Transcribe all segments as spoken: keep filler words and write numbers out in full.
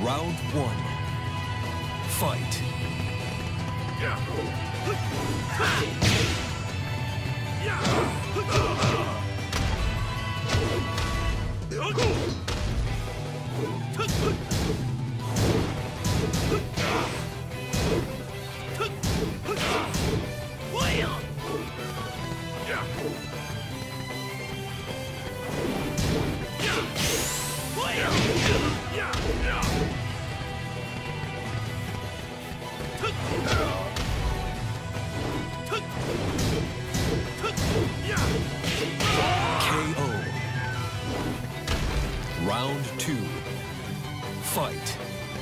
Round one. Fight. Round two. Fight.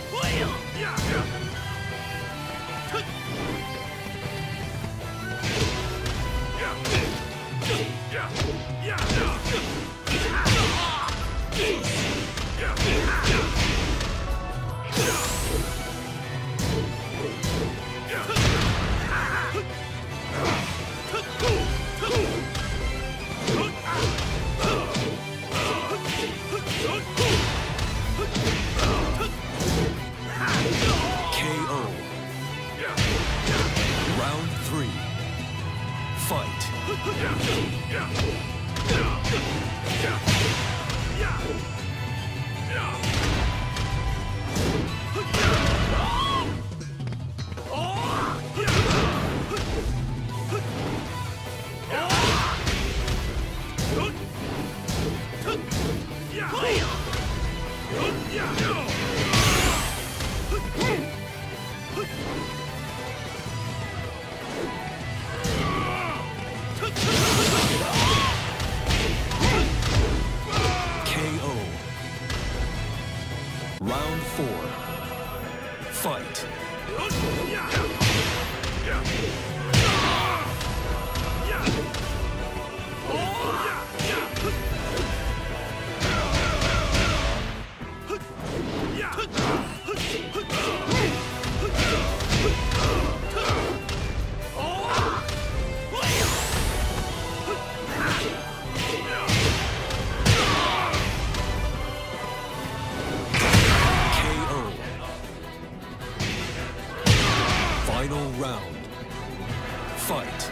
Round four. Fight. Final round. Fight.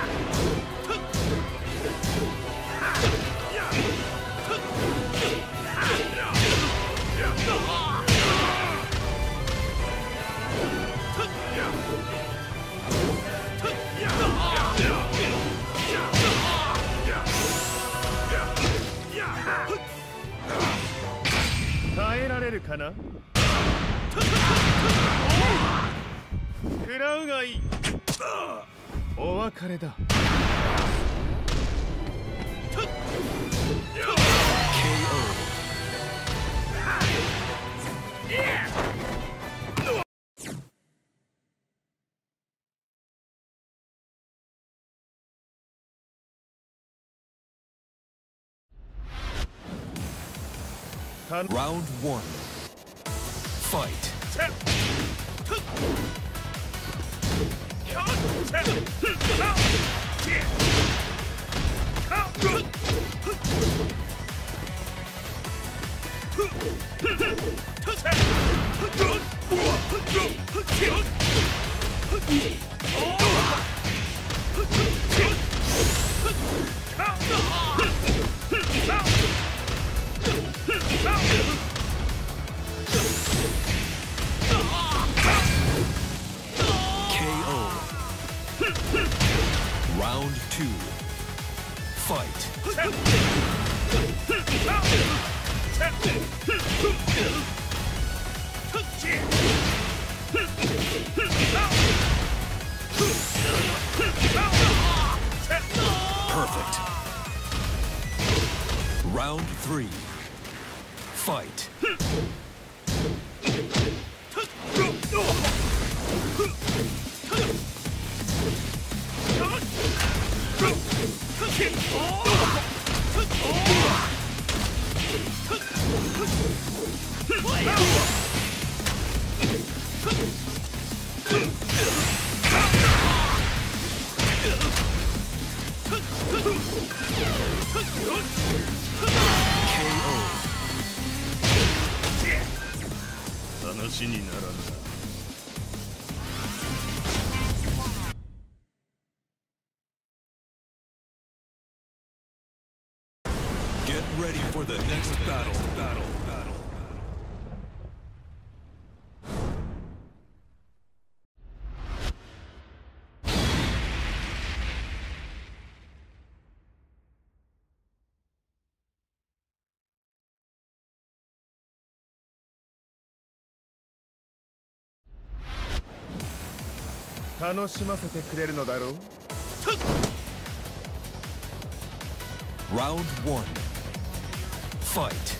Round one. Fight. Round two. Fight. Perfect. Round three. Fight. 話にならんな。 Get ready for the next battle. Battle. Battle. Round one. Fight.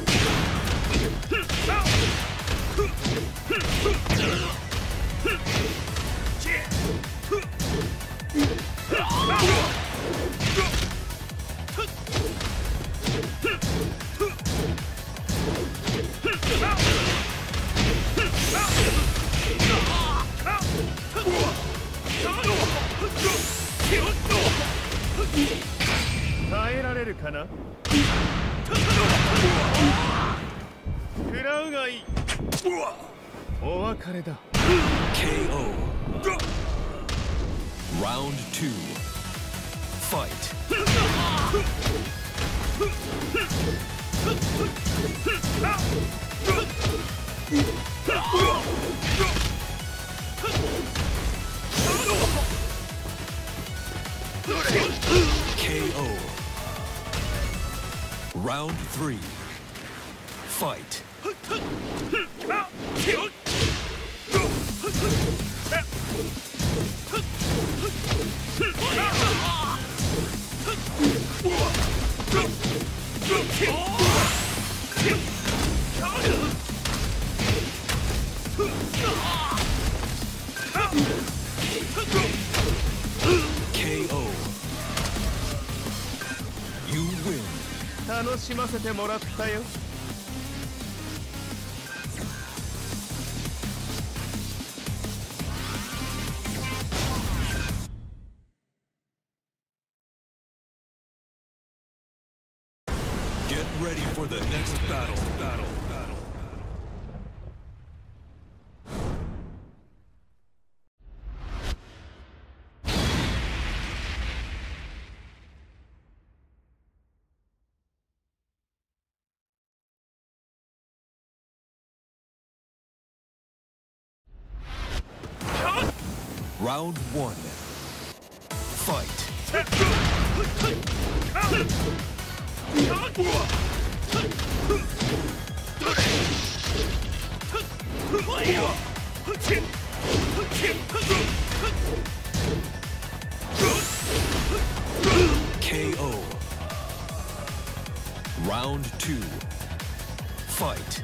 K O. Round two. Fight. K O. Round three. Fight. K O. You win. 楽しませてもらったよ。 Get ready for the next battle. Battle. Battle. Round one. Fight. K O. Round two. Fight.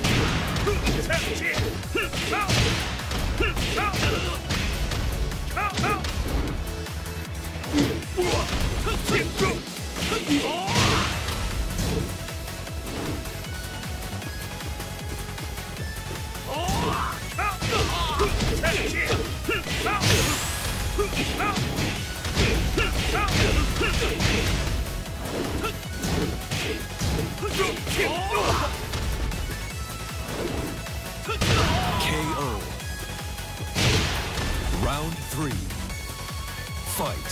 K O. Round three. Fight.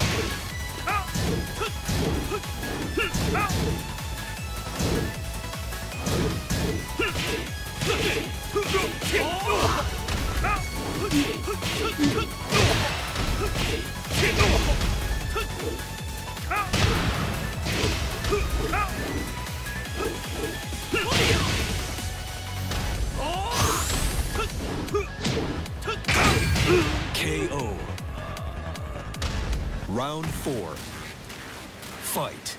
K O. Round four. Fight.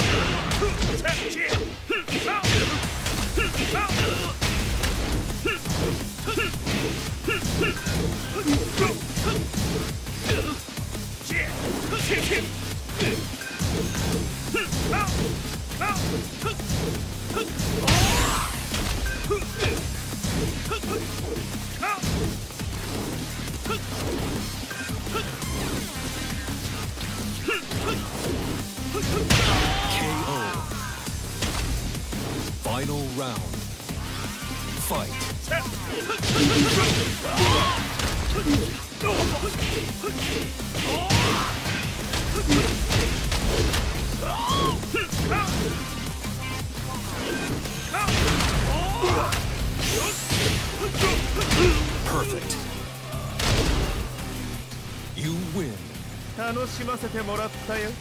K O. Final round. Fight. Perfect. You win. 楽しませてもらったよ。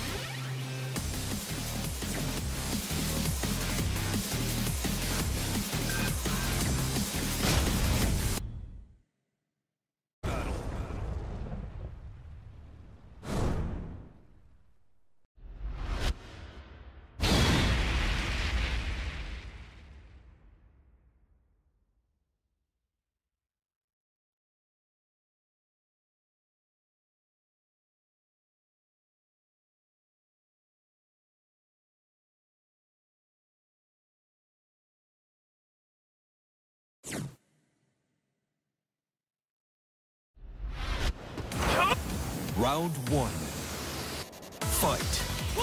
Round one. Fight.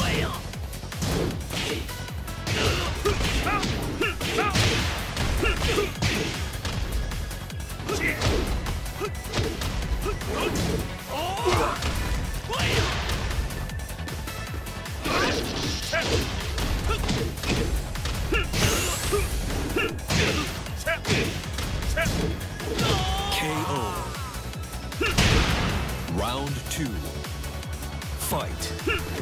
K O. Round two. Fight.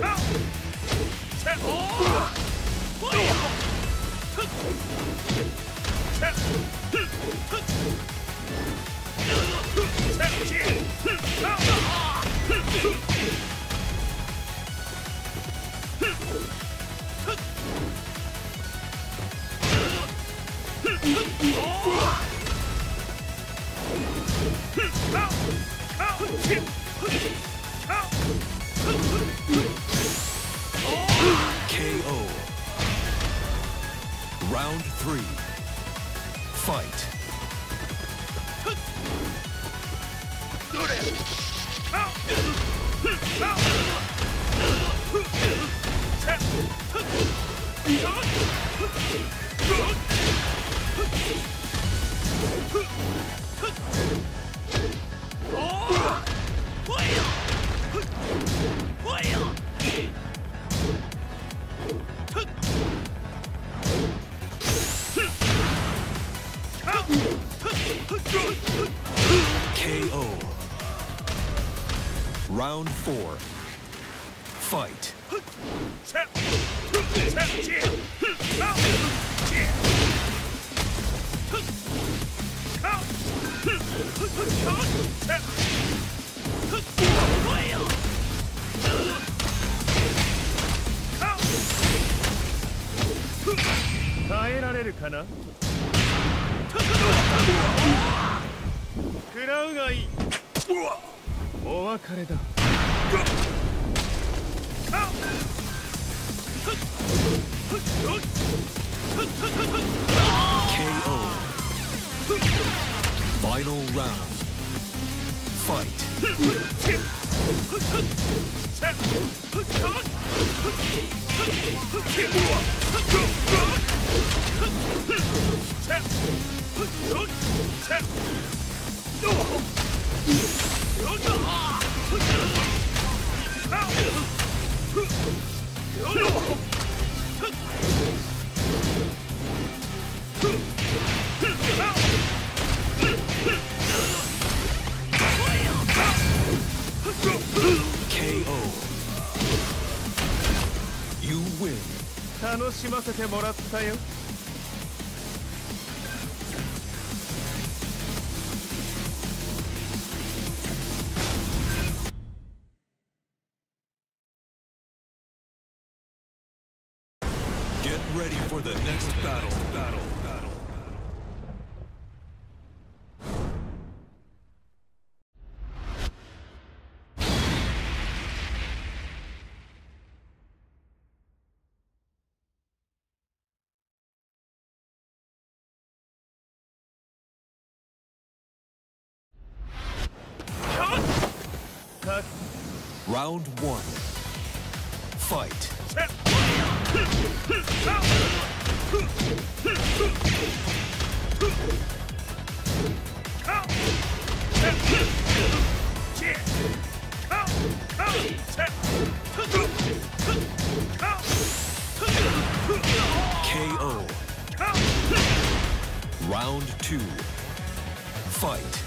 K O. Round three. Fight. K O. Round four. Fight. K O. 耐えられるかな。食らうがいい。お別れだ。 K O. Final round. Fight. K O. You win. 楽しませてもらったよ。 Get ready for the next battle. Battle. Battle. Round one. Fight. K O. Round two. Fight.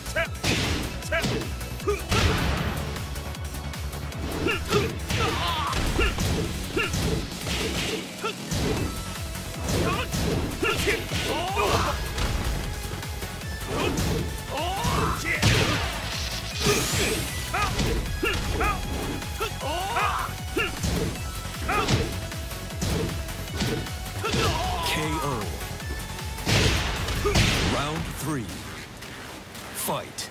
K O. Round three. Fight.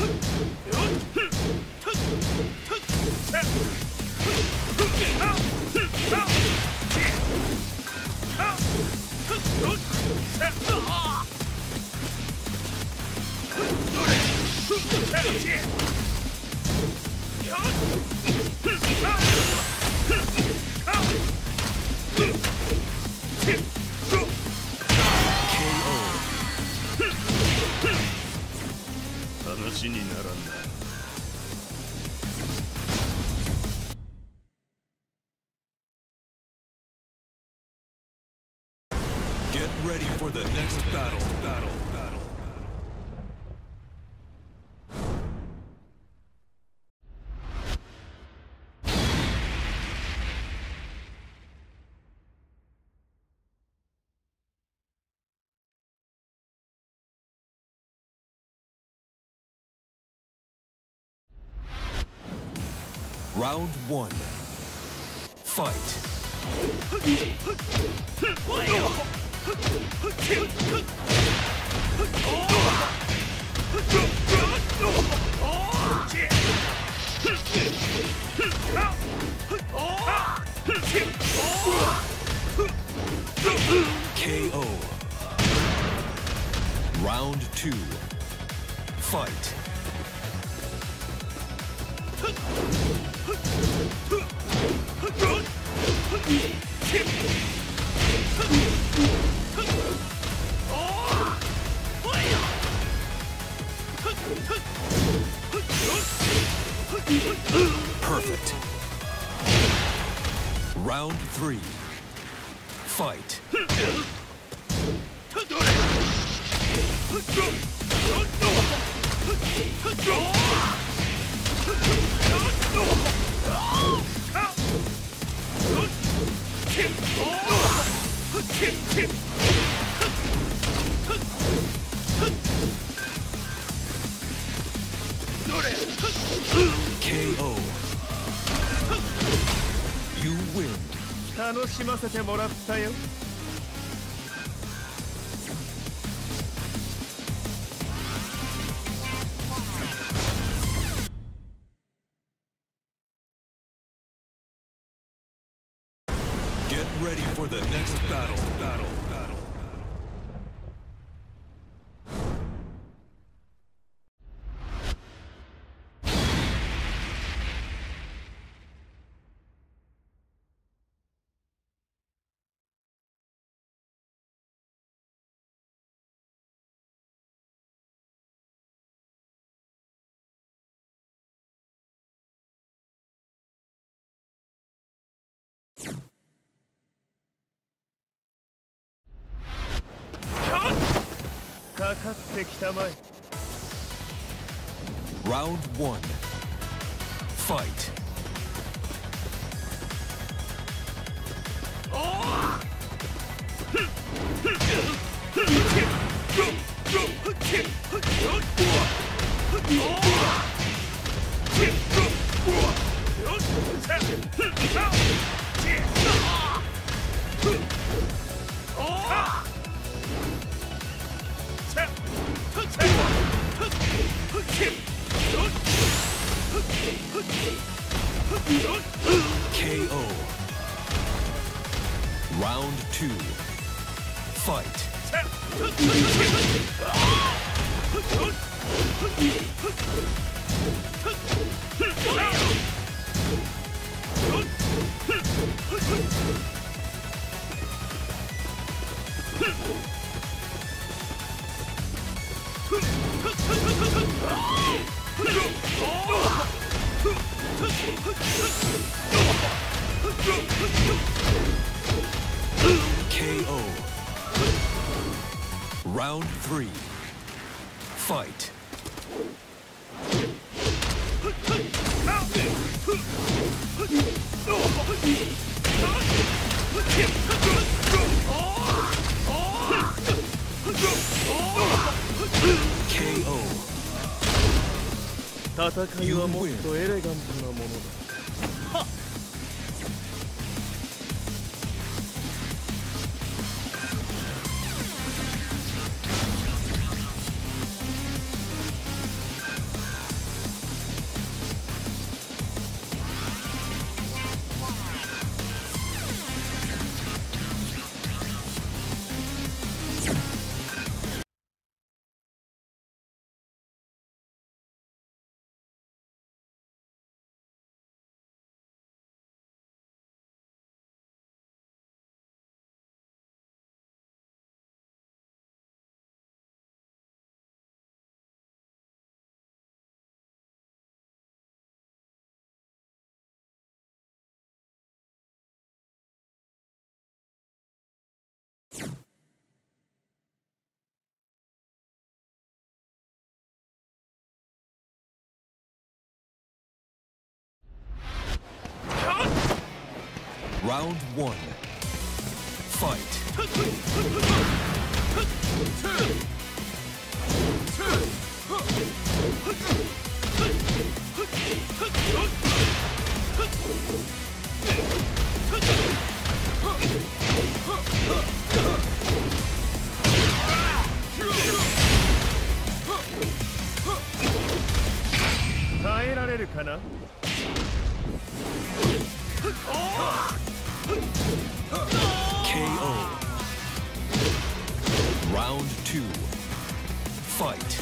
Get ready for the next battle. Battle. Battle. Round one. Fight. K O. Round two. Fight. Perfect. Round three. Fight. K O. You win. 楽しませてもらったよ。 Get ready for the next battle. Battle. Battle. Round one. Fight. K O. Round two. Fight. Round three. Fight. K O. 戦いはもっとエレガントなものだ。 Round one. Fight. K O. Round two. Fight.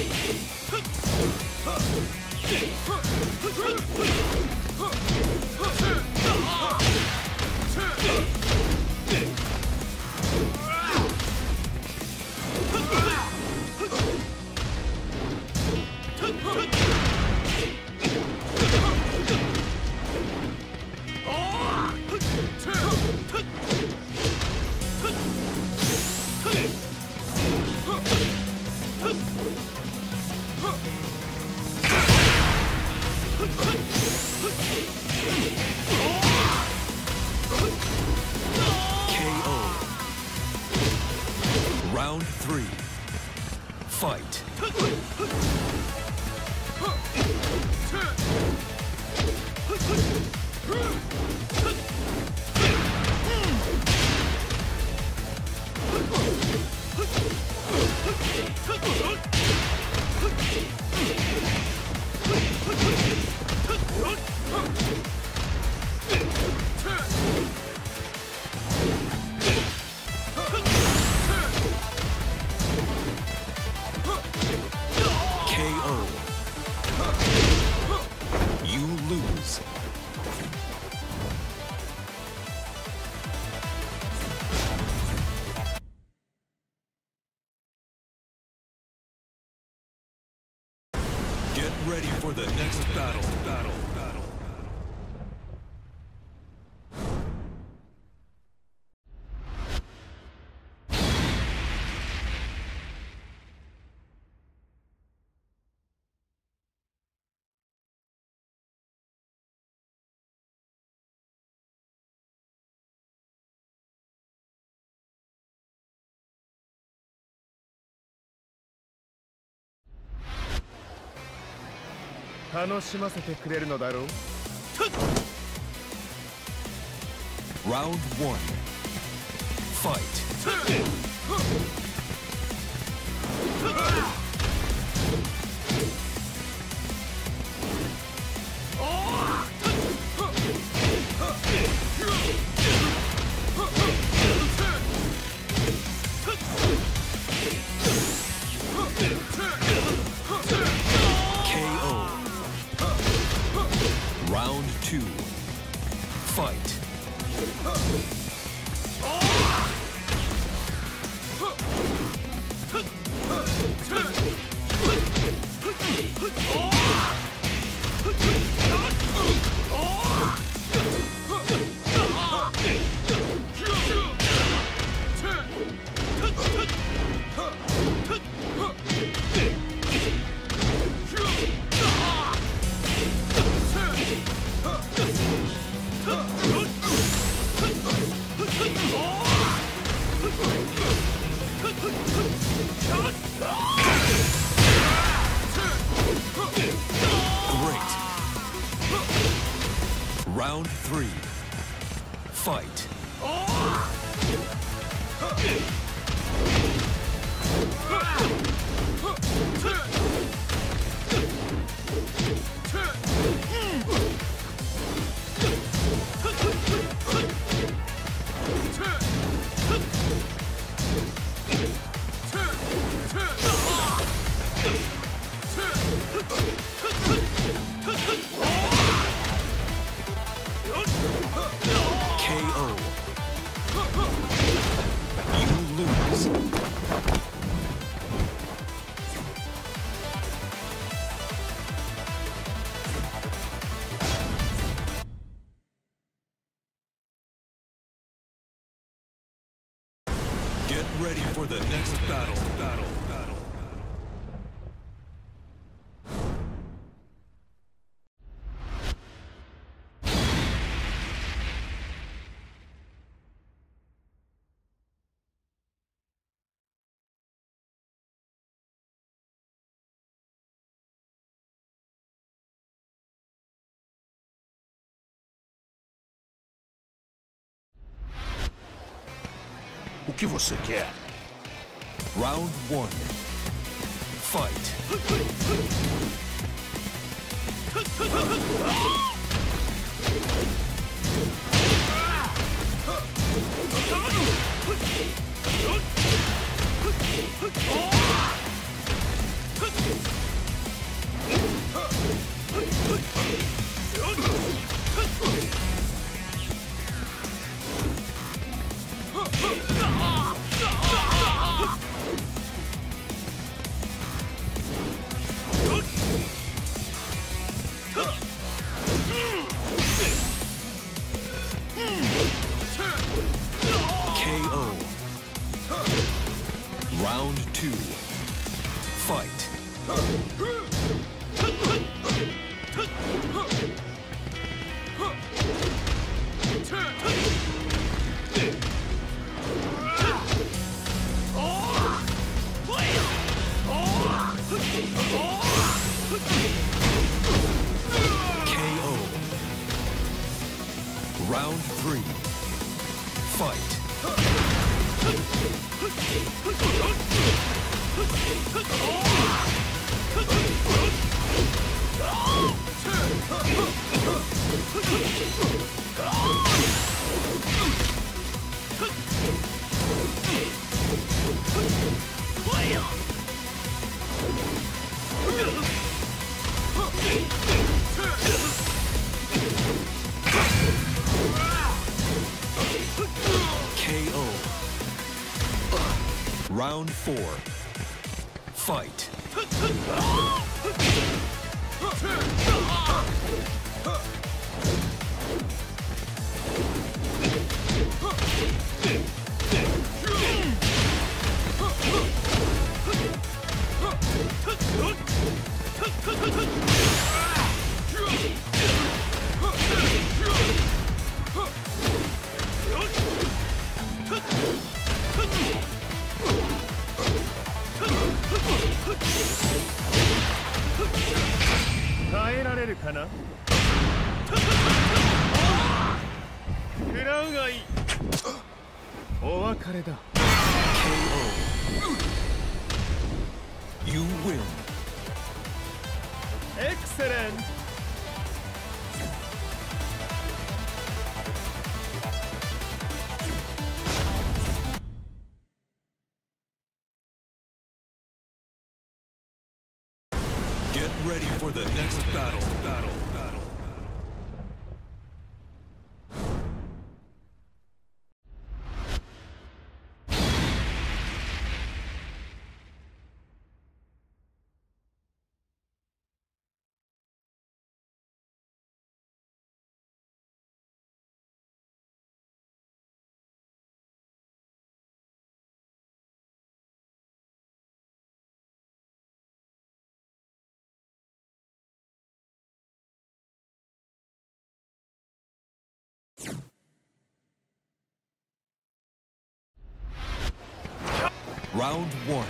Round three. Fight. K O. You lose. Get ready for the next battle. Battle. Battle. Round one. Fight. Round two. Fight. Huh. Round three. Fight. K O. You lose. Get ready for the next battle. Battle. Battle. O que você quer? Round one. Fight. K O. Round two. Fight. K O. Round three. Fight. K O. Round four. Fight. かな。食らうがいい。お別れだ。 K O. You win. Excellent. Get ready for the next battle. Battle. Battle. Round one.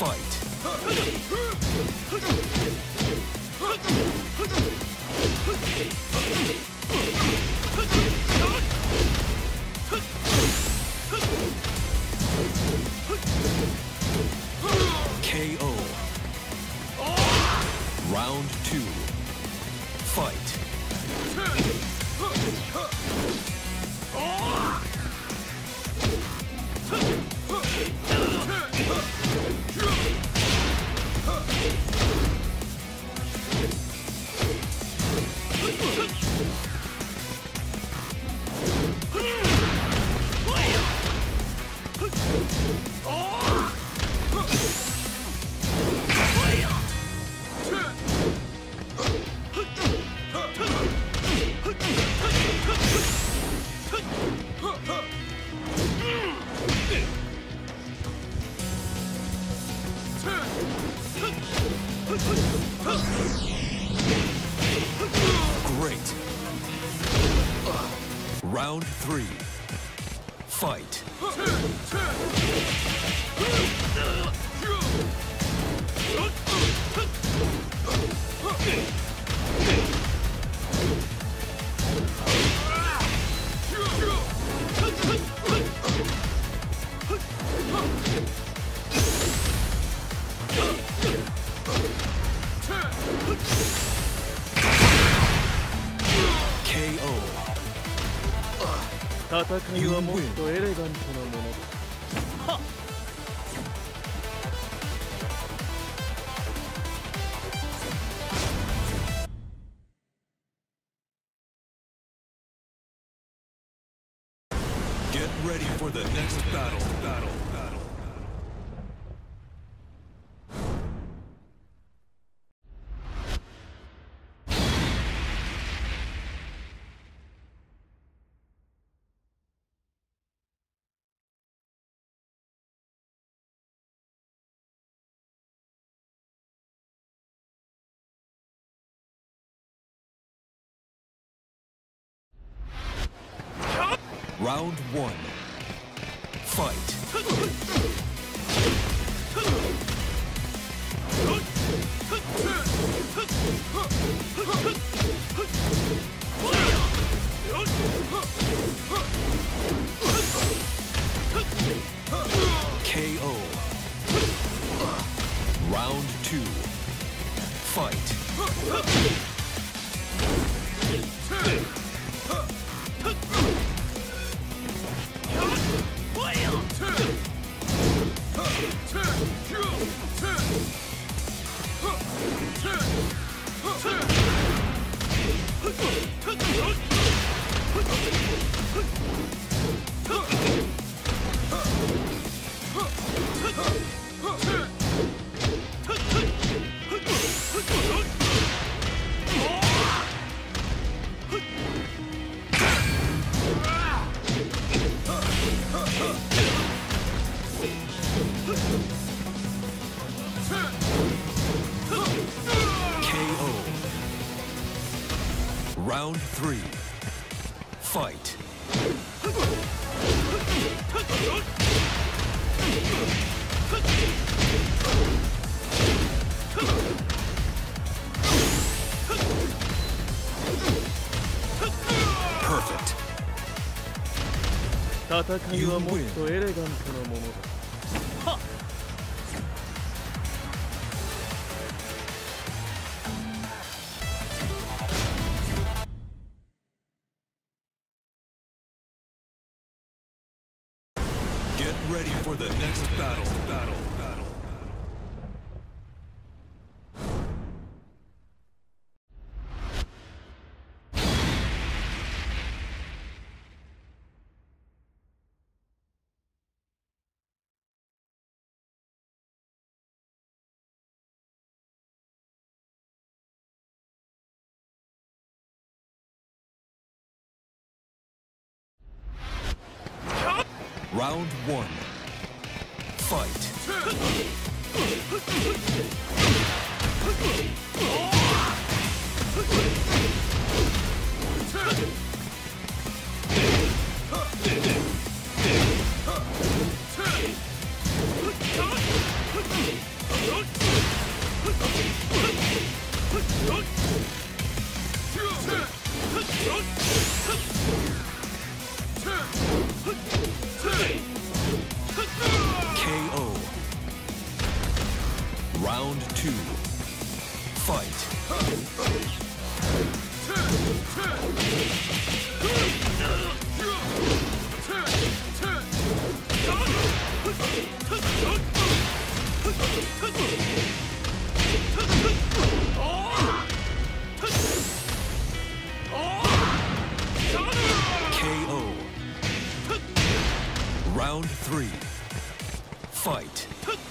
Fight. K O. Round two. Fight. Great. Round three. Fight. K O. 戦いはもっとエレガントなものだ。はっ。 Get ready for the next battle. Battle. Battle. Round one. Fight. K O. Round two. Fight. Round three. Fight. Perfect. 戦いはもっとエレガントなものだ。はっ。 Get ready for the next battle. Battle. Battle. Round one. Fight. Round three. Fight.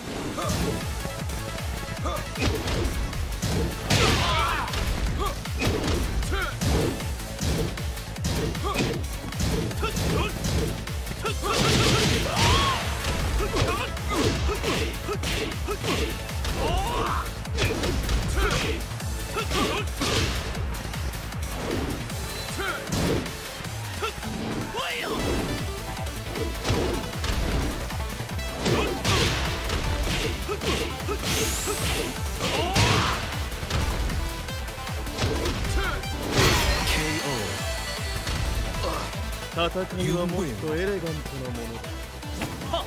戦いはもっとエレガントなものだ。はっ。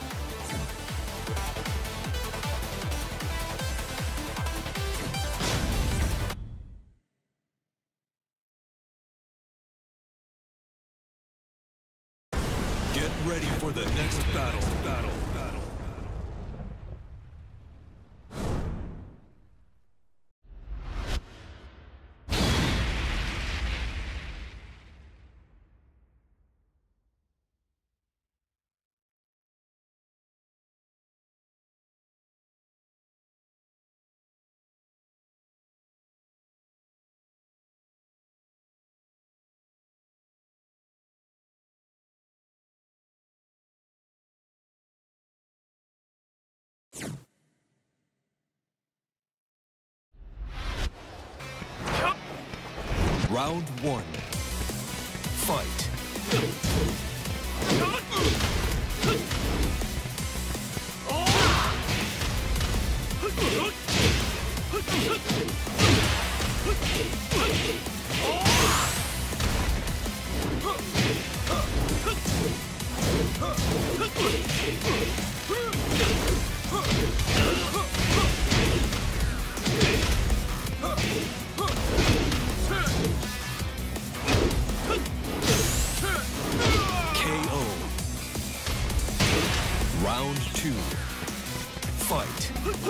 Get ready for the next battle. Battle. Battle. Round one. Fight. Round two. Fight.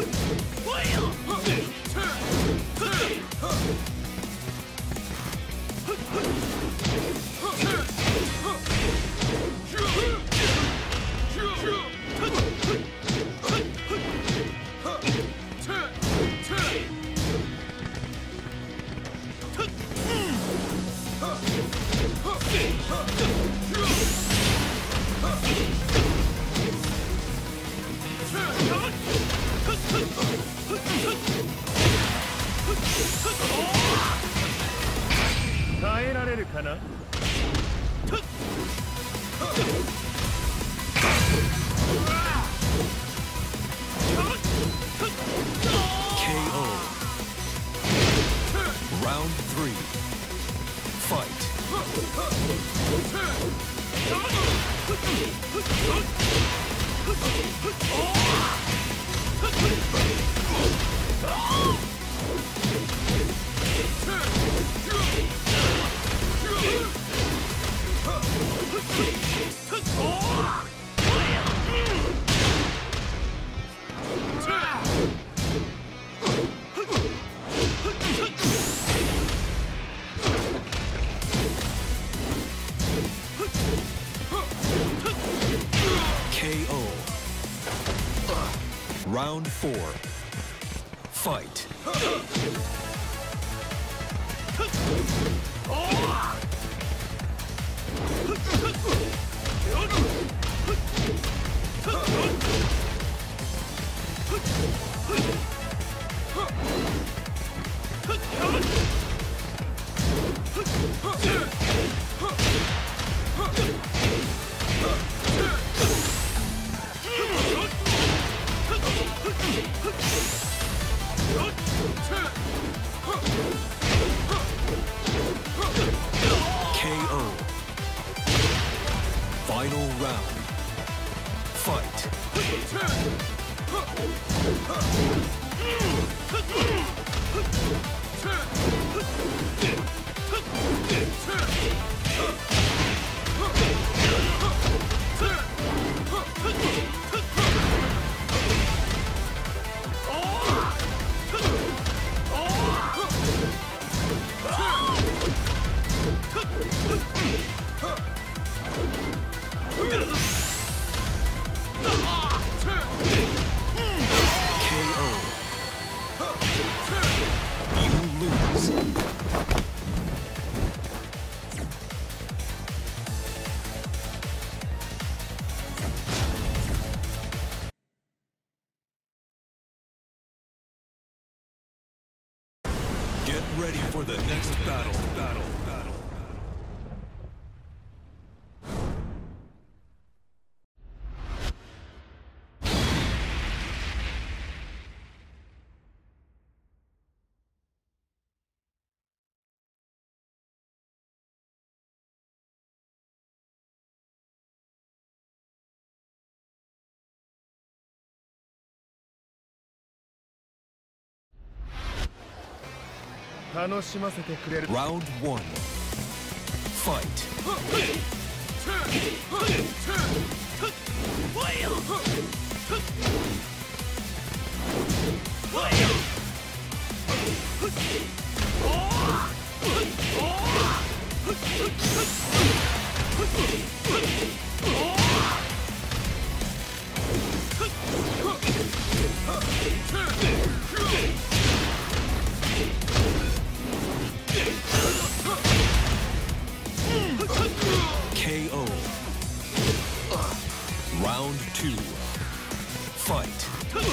Round three. Fight. K O. Round four. Fight. K O. Final round. Fight. ready for the next battle. Battle. Battle. Round one. Fight. K O. Round two. Fight.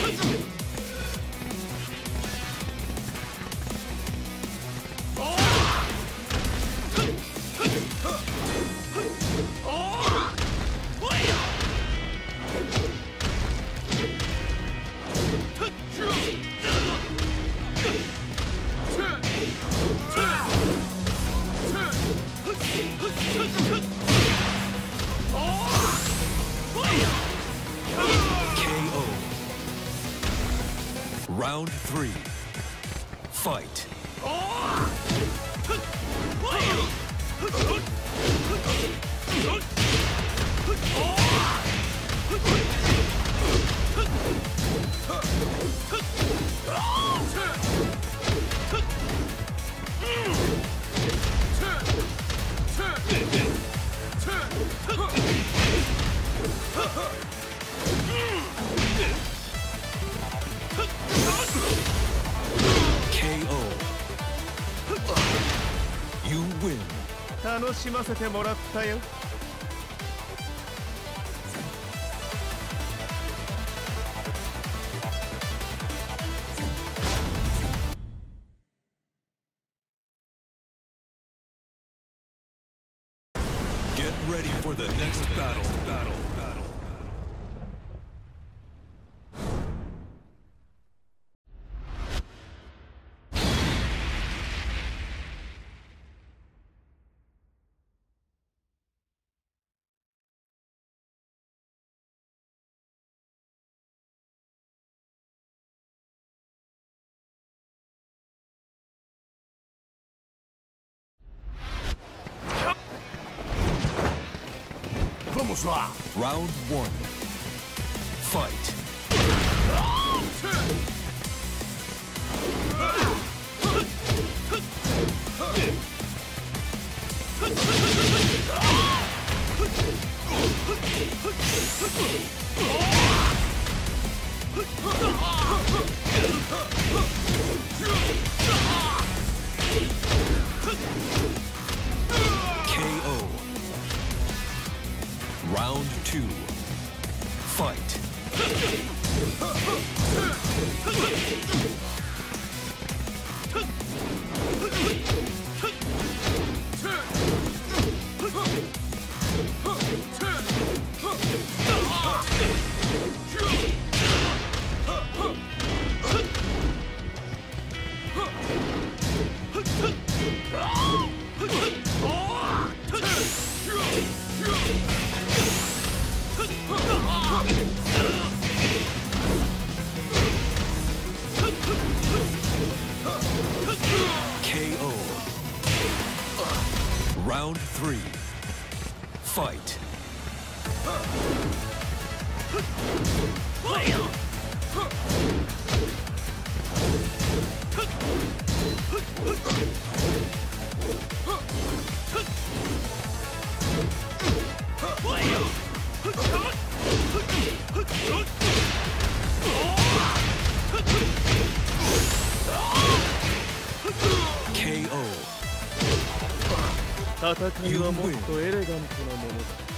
Round three. Fight. K O. You win. 楽しませてもらったよ。 Get ready for the next battle. Battle. Battle. Vamos lá. Round one. Fight. K O. Round two. Fight. K O. Round three. Fight. K O. 戦いはもっとエレガントなものだ。